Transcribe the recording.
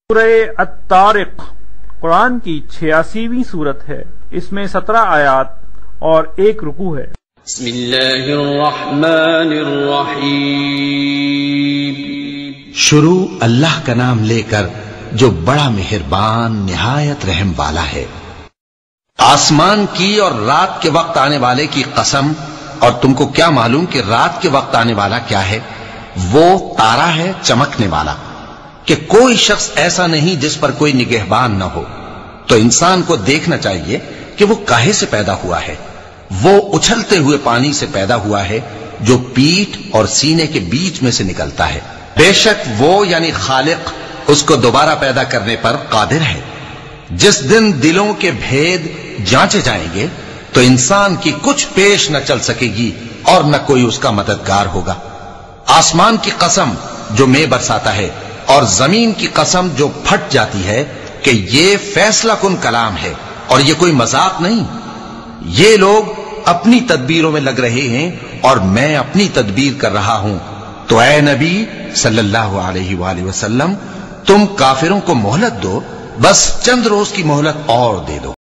سورہ الطارق قرآن کی 86ویں صورت ہے۔ اس میں 17 آیات اور 1 رکوع ہے۔ بسم اللہ الرحمن الرحیم۔ شروع اللہ کا نام لے کر جو بڑا مہربان نہایت رحم والا ہے۔ آسمان کی اور رات کے وقت آنے والے کی قسم، اور تم کو کیا معلوم کہ رات کے وقت آنے والا کیا ہے؟ وہ تارا ہے چمکنے والا، کہ کوئی شخص ایسا نہیں جس پر کوئی نگہبان نہ ہو۔ تو انسان کو دیکھنا چاہیے کہ وہ کاہے سے پیدا ہوا ہے۔ وہ اچھلتے ہوئے پانی سے پیدا ہوا ہے جو پیٹھ اور سینے کے بیچ میں سے نکلتا ہے۔ بے شک وہ یعنی خالق اس کو دوبارہ پیدا کرنے پر قادر ہے۔ جس دن دلوں کے بھید جانچے جائیں گے تو انسان کی کچھ پیش نہ چل سکے گی اور نہ کوئی اس کا مددگار ہوگا۔ آسمان کی قسم جو مے برساتا ہے، اور زمین کی قسم جو پھٹ جاتی ہے، کہ یہ فیصلہ کن کلام ہے اور یہ کوئی مذاق نہیں۔ یہ لوگ اپنی تدبیروں میں لگ رہے ہیں اور میں اپنی تدبیر کر رہا ہوں۔ تو اے نبی صلی اللہ علیہ وآلہ وسلم، تم کافروں کو مہلت دو، بس چند روز کی مہلت اور دے دو۔